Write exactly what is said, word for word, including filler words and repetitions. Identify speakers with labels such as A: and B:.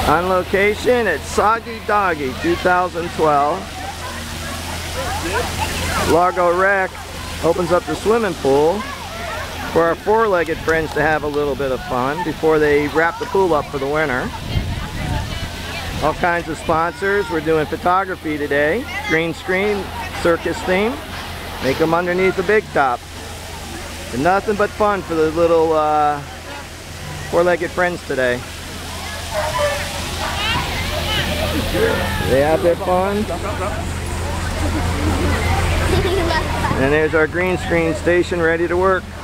A: On location at Soggy Doggy two thousand twelve. Largo Rec opens up the swimming pool for our four-legged friends to have a little bit of fun before they wrap the pool up for the winter. All kinds of sponsors. We're doing photography today. Green screen, circus theme. Make them underneath the big top. And nothing but fun for the little uh, four-legged friends today. They have their fun. And there's our green screen station ready to work.